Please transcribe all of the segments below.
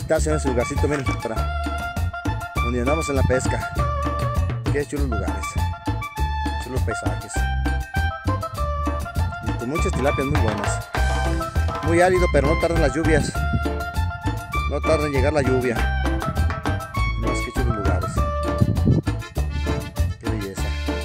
está, señores, el lugarcito, miren, para donde andamos en la pesca. Qué chulos lugares, chulos paisajes. Y con muchas tilapias muy buenas. Muy árido, pero no tardan las lluvias. No tarda en llegar la lluvia. No, es que chulos lugares. Qué belleza.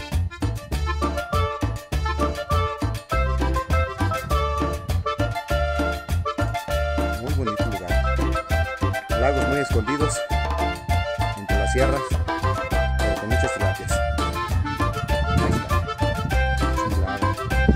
Muy bonito lugar. Lagos muy escondidos entre las sierras, pero con muchas tilapias. Ahí está. Chulada.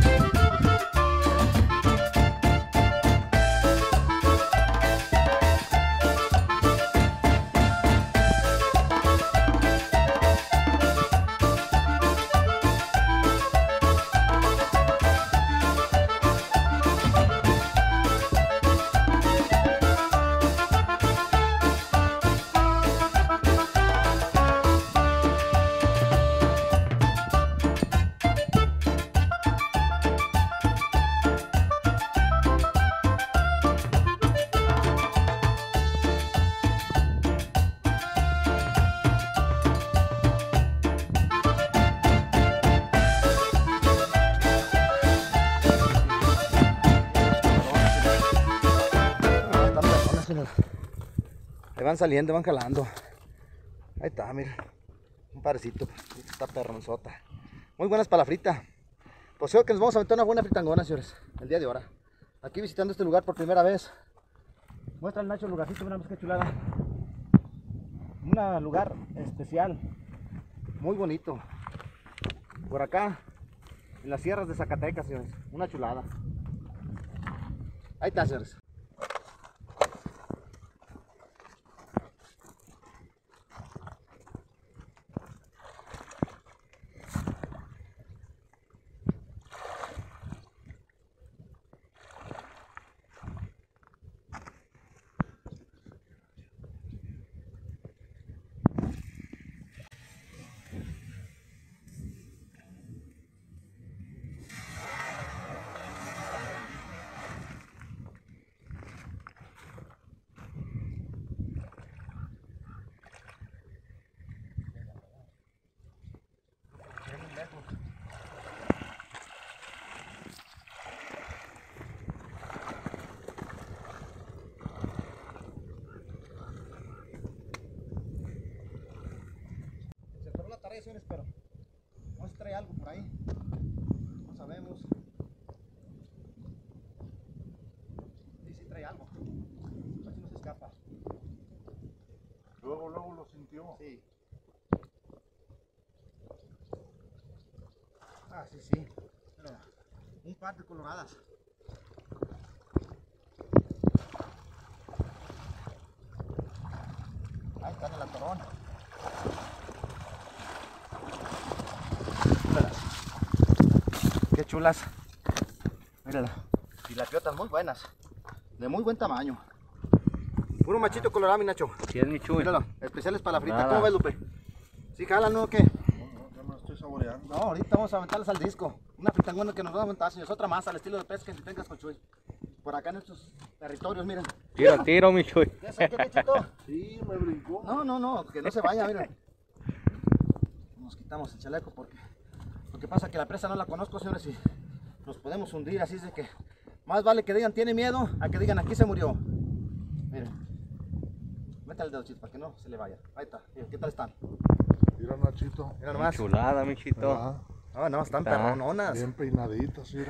Le van saliendo, van jalando. Ahí está, mira. Un parecito. Está perronzota. Muy buenas para la frita. Pues creo que nos vamos a meter una buena fritangona, señores. El día de ahora. Aquí visitando este lugar por primera vez. Muestra el Nacho el lugarcito, mira más que chulada. Un lugar especial. Muy bonito. Por acá, en las sierras de Zacatecas, señores. Una chulada. Ahí está, señores. Pero no se trae algo por ahí, no sabemos. Sí, sí trae algo, a ver si no se escapa. Luego lo sintió. Sí. Ah, sí, sí. Mira, un par de coloradas. Ahí está en el atorón. Qué chulas. Mírala. Y las piotas muy buenas. De muy buen tamaño. Puro machito colorado, mi Nacho. Sí, es mi chuy. Míralo. Especiales para la frita. Nada. ¿Cómo ves, Lupe? ¿Sí jalan o qué? No, ya me lo estoy saboreando. No, ahorita vamos a aventarlas al disco. Una fritangona que nos va a aventar, señores. Otra más al estilo de pesca que tengas con Chuy. Por acá en estos territorios, miren. Tiro, tiro, mi chuy. ¿Qué es qué, Nachito? Sí, me brincó. No, que no se vaya, miren. Nos quitamos el chaleco porque lo que pasa es que la presa no la conozco, señores, y nos podemos hundir, así es de que más vale que digan tiene miedo a que digan aquí se murió. Miren, métale el dedo, chito, para que no se le vaya. Ahí está, miren, ¿qué tal están? Mira, Nachito. Mira nomás. Chulada, mi chito. Ah, No, están Está. perrononas. bien peinaditos, mira.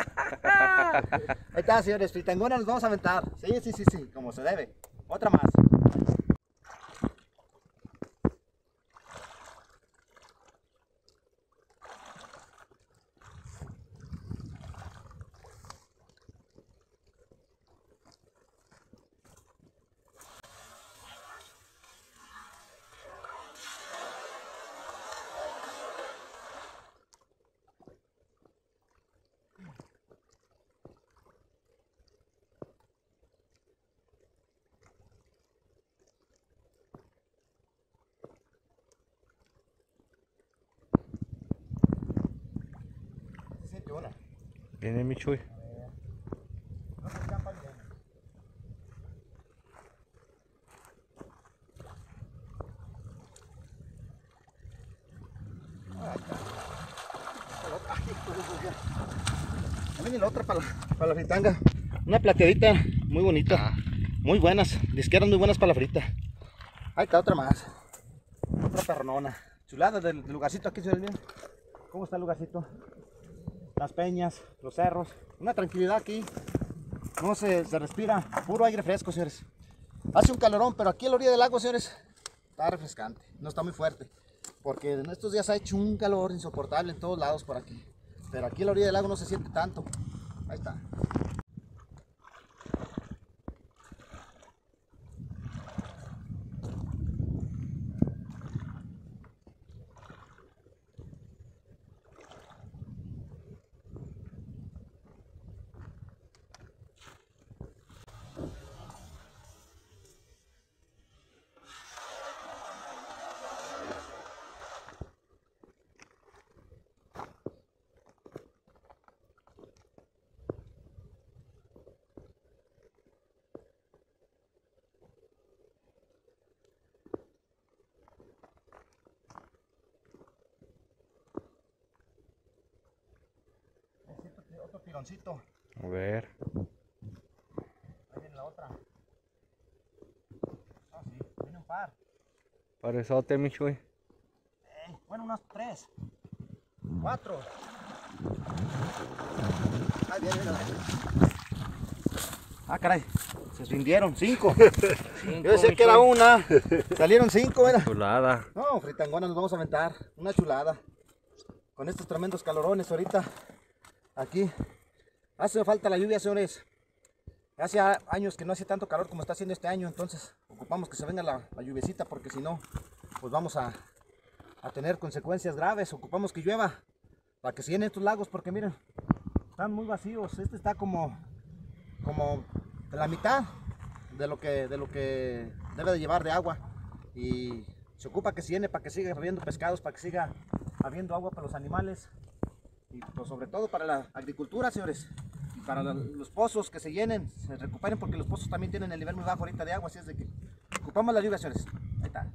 Ahí está, señores, fritangonas nos vamos a aventar. Sí, como se debe. Otra más. Viene mi chuy. No se escapa bien. Ahí viene la otra para la fritanga. Una plateadita muy bonita. Muy buenas. Disqueras muy buenas para la frita. Ahí está otra más. Otra pernona. Chulada del lugarcito aquí, señores. Miren cómo está el lugarcito. Las peñas, los cerros. Una tranquilidad aquí. No se respira. Puro aire fresco, señores. Hace un calorón, pero aquí a la orilla del lago, señores, está refrescante. No está muy fuerte. Porque en estos días ha hecho un calor insoportable en todos lados por aquí. Pero aquí a la orilla del lago no se siente tanto. Ahí está. Otro tironcito. A ver. Ahí viene la otra. Ah, sí, viene un par. Parezote, mi chuy. Bueno, unas 3, 4. Ahí viene, viene. Ah, caray. Se rindieron 5. Yo decía que era una. Salieron 5, mira. Chulada. No, fritangona, nos vamos a aventar. Una chulada. Con estos tremendos calorones ahorita. Aquí. Hace falta la lluvia, señores. Hace años que no hace tanto calor como está haciendo este año. Entonces ocupamos que se venga la lluviecita, porque si no, pues vamos a tener consecuencias graves. Ocupamos que llueva para que se llenen estos lagos, porque miren, están muy vacíos. Este está como de la mitad de lo que debe de llevar de agua, y se ocupa que se llene para que siga habiendo pescados, para que siga habiendo agua para los animales, y pues sobre todo para la agricultura, señores, y para los pozos que se llenen, se recuperen, porque los pozos también tienen el nivel muy bajo ahorita de agua. Así es de que ocupamos la lluvia, señores. Ahí está.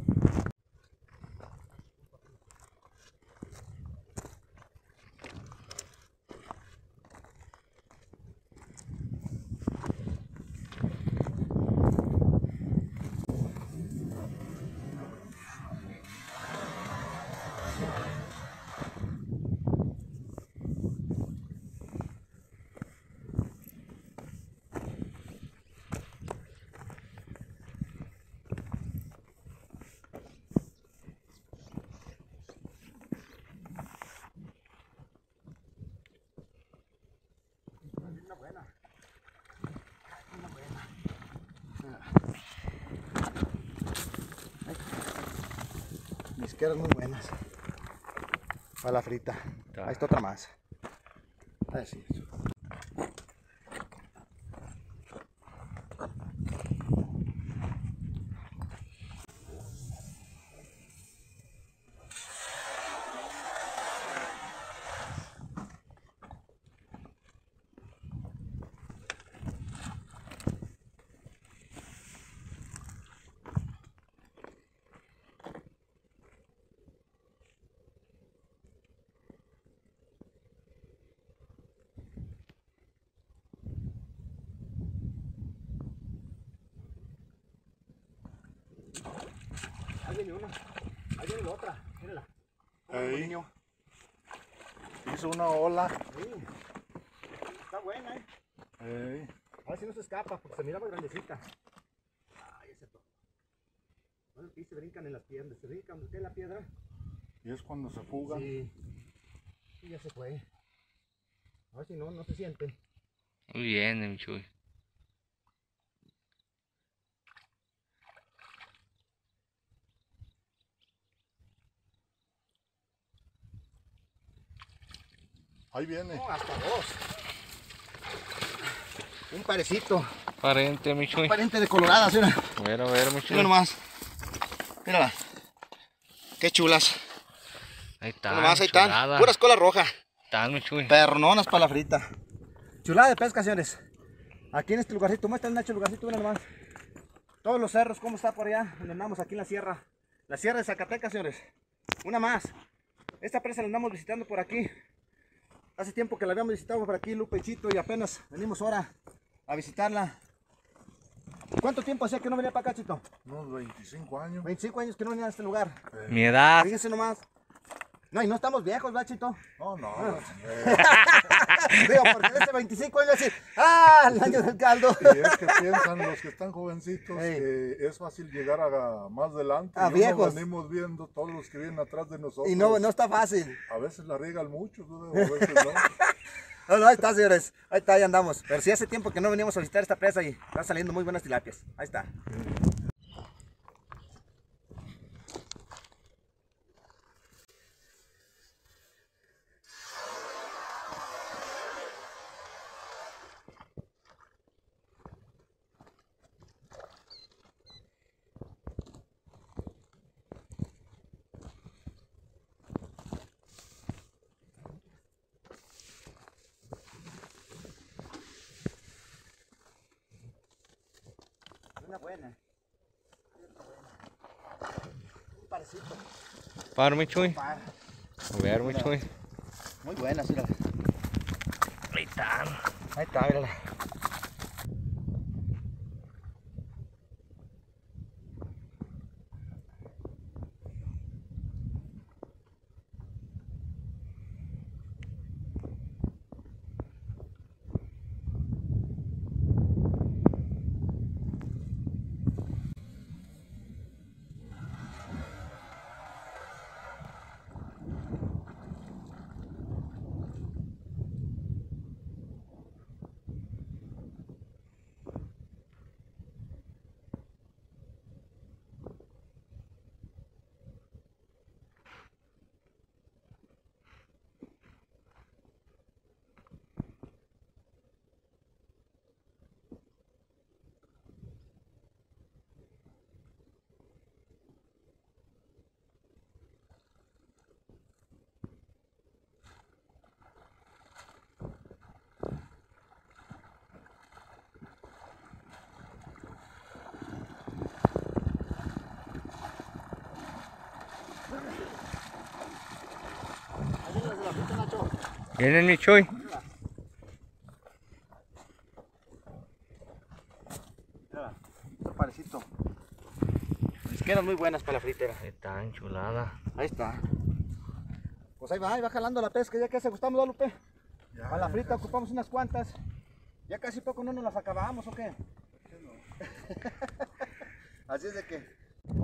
Disqueras muy buenas para la frita. Ahí está otra más. Ahí sí. Ahí viene una, ahí viene la otra, mírala. Ahí. Niño. Hizo una ola. Sí. Está buena, Ey. A ver si no se escapa, porque se miraba grandecita. Ay, ese toco. Bueno, aquí se brincan en las piedras, se brincan donde cae la piedra. Y es cuando se fuga. Sí. Y ya se fue. A ver si no se siente. Muy bien, mi chuy. Ahí viene. No, hasta 2. Un parecito. Parente, mi chuy. Un pariente de coloradas, mira. A ver, mi chuy. Mira nomás. Mírala. Qué chulas. Ahí está. Mira nomás, ahí están. chulada. Puras cola roja. Están, mi chuy. Pernonas para la frita. Chulada de pesca, señores. Aquí en este lugarcito. Muestra el Nacho el lugarcito, mira nomás. Todos los cerros, cómo está por allá. Donde andamos aquí en la sierra. La sierra de Zacatecas, señores. Una más. Esta presa la andamos visitando por aquí. Hace tiempo que la habíamos visitado por aquí, Lupe y Chito, y apenas venimos ahora a visitarla. ¿Cuánto tiempo hacía que no venía para acá, Chito? Unos 25 años. 25 años que no venía a este lugar. Mi edad. Fíjense nomás. No, y no estamos viejos, ¿verdad, Chito? No, no. Digo, porque de este 25 años así, ¡ah! El año del caldo. Y es que piensan los que están jovencitos Ey. que es fácil llegar a más adelante. A Y viejos. venimos viendo todos los que vienen atrás de nosotros. Y no está fácil. A veces la riegan mucho, ¿no? A veces no. No, ahí está, señores. Ahí está, ahí andamos. Pero sí hace tiempo que no veníamos a visitar esta presa y están saliendo muy buenas tilapias. Ahí está. Una buena. Un parecito. Par, mi Chuy. Par. A ver, mi Chuy. Muy buena, sí. Ahí están. Ahí está, mírala. Vienen, mi Chuy. Un parecito. Isqueras muy buenas para la fritera. Ahí está, enchulada. Ahí está. Pues ahí va jalando la pesca. Ya casi gustamos, ¿no, Lupe? Ya, A la ya frita casi. ocupamos unas cuantas. Ya casi poco no nos las acabamos, ¿o qué? Así es de que...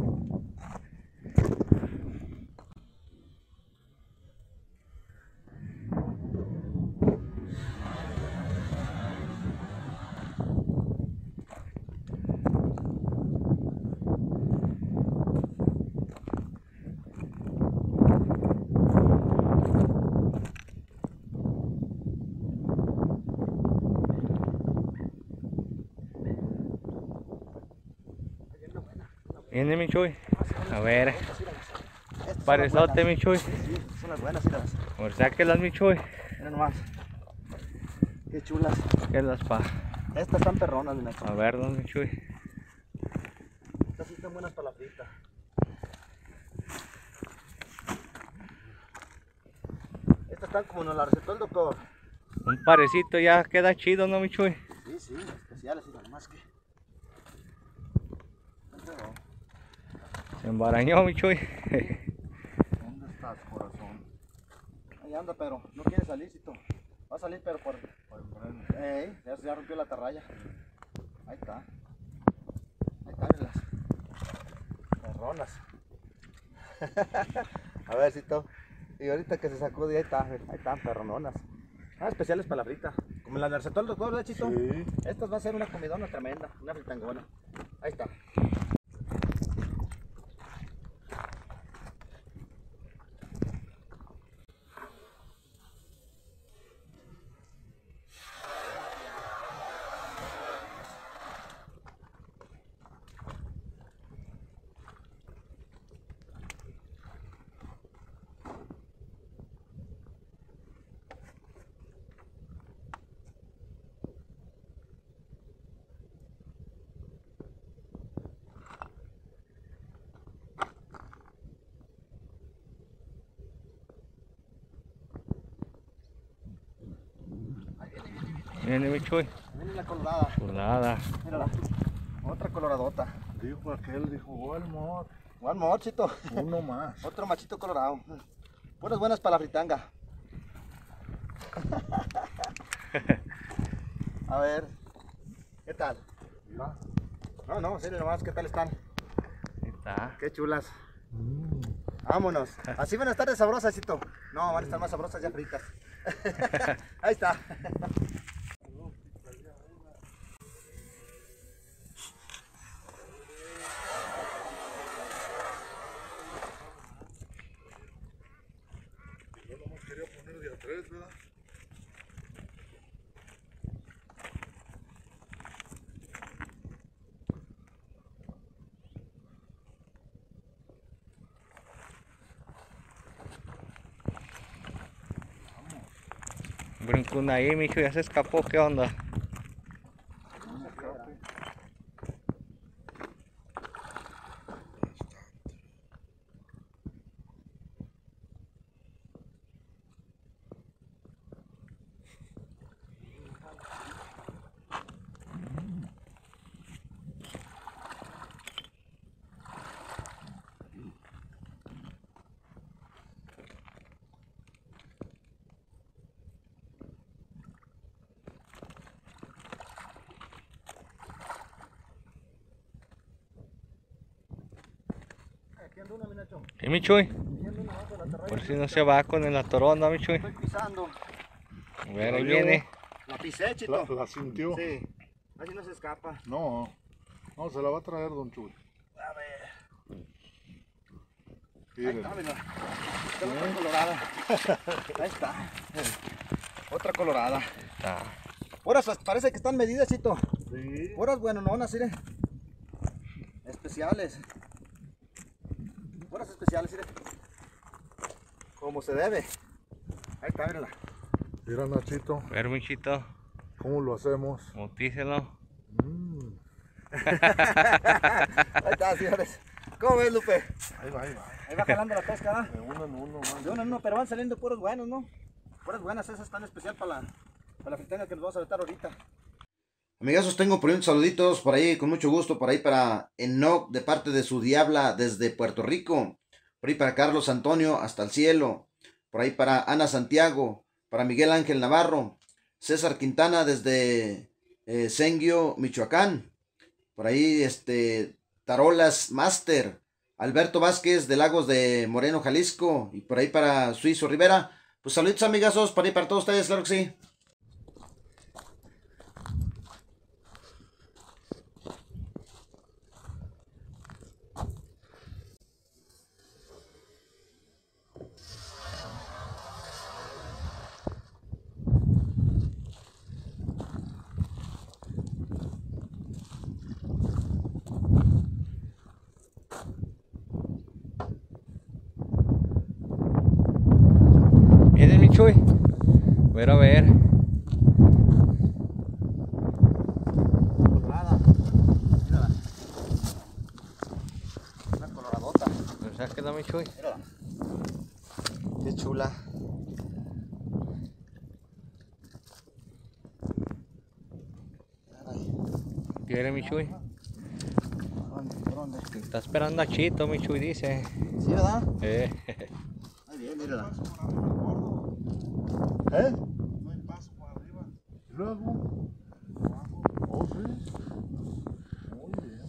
Viene, mi Chuy. A ver. Estas son las Parezote, buenas. mi Chuy. Sí, son las buenas, míralas. Por sáquelas, mi Chuy. Mira nomás. Qué chulas. Sáquelas pa. Estas están perronas, mi Nacho. A ver, mi Chuy. Estas sí están buenas para la frita. Estas están como nos las recetó el doctor. Un parecito ya queda chido, ¿no, mi Chuy? Sí, sí, especiales, y más que. Pero, Se embarañó, mi Chuy. ¿Dónde estás, corazón? ahí anda, pero no quiere salir, Cito. Va a salir, pero por enfrente. ya rompió la atarraya. Ahí está. Ahí están las perronas. A ver, Cito. Y ahorita que se sacó de ahí están perrononas. Ah, especiales para la frita. Como la recetó el doctor, ¿verdad, Chito? Sí. Estas va a ser una comidona tremenda, una fritangona. Ahí está. Viene mi Chuy. Viene la colorada. Chulada. Mírala. Otra coloradota. Dijo aquel, dijo, Walmart. One more, chito. Uno más. Otro machito colorado. Puras buenas para la fritanga. A ver. ¿Qué tal? Mira. No, serio nomás, ¿qué tal están? Ahí está. Qué chulas. Vámonos. Así van a estar de sabrosas, chito. No, van a estar más sabrosas ya fritas. Ahí está. Yo nomás quería poner de a 3, ¿verdad? Brincó ahí, mi Chuy, ya se escapó, ¿qué onda? Aquí anda una, mi Nacho. ¿Y mi Chuy? Aquí anda una abajo de la terraza. Por si no se va con el atorón, mi Chuy. Estoy pisando. A ver, ahí viene. La pisé, chito. La sintió. Sí. Así no se escapa. No, no, se la va a traer don Chuy. A ver. Ahí Miren. está, mira. Está otra colorada. Ahí está. Otra colorada. Está. Horas parece que están medidas, chito. Sí. Horas, bueno, no, mire. Especiales. Horas especiales, mire. Como se debe. Ahí está, mírala. Mira, Nachito, A ver, mi Chito, ¿cómo lo hacemos? bautícelo. Ahí está, señores. ¿Cómo ves, Lupe? Ahí va, ahí va. Ahí va jalando la pesca, ¿verdad? De uno en uno, man. De uno en uno, pero van saliendo puros buenos, ¿no? Puras buenas, esas están especial para la fritanga que nos vamos a aventar ahorita. Amigazos, tengo por ahí unos saluditos por ahí, con mucho gusto, por ahí para Enoch, de parte de su Diabla, desde Puerto Rico. Por ahí para Carlos Antonio, hasta el cielo. Por ahí para Ana Santiago, para Miguel Ángel Navarro. César Quintana, desde Senguio, Michoacán. Por ahí, Tarolas Master. Alberto Vázquez, de Lagos de Moreno, Jalisco. Y por ahí para Suizo Rivera. Pues saluditos, amigazos, para ahí para todos ustedes, claro que sí. Viene mi Chuy. A ver. Colorada. Mírala. Una coloradota. Pues sáquela, mi Chuy. Mírala. Qué chula. Viene mi Chuy. ¿Por dónde? Está esperando a Chito, mi Chuy, dice. ¿Sí, verdad? Ahí bien, mírala. ¿Eh? No hay paso para arriba. ¿Y luego? Oh, sí. Muy bien.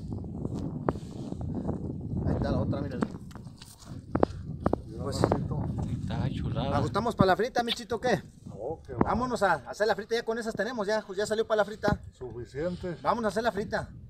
Ahí está la otra, mírala. Mira, Pues- Nachito. Está chulada. ¿Ajustamos para la frita, mi Chito, qué? Oh, qué va. Vámonos a hacer la frita, ya con esas tenemos, ya salió para la frita. Suficiente. Vamos a hacer la frita.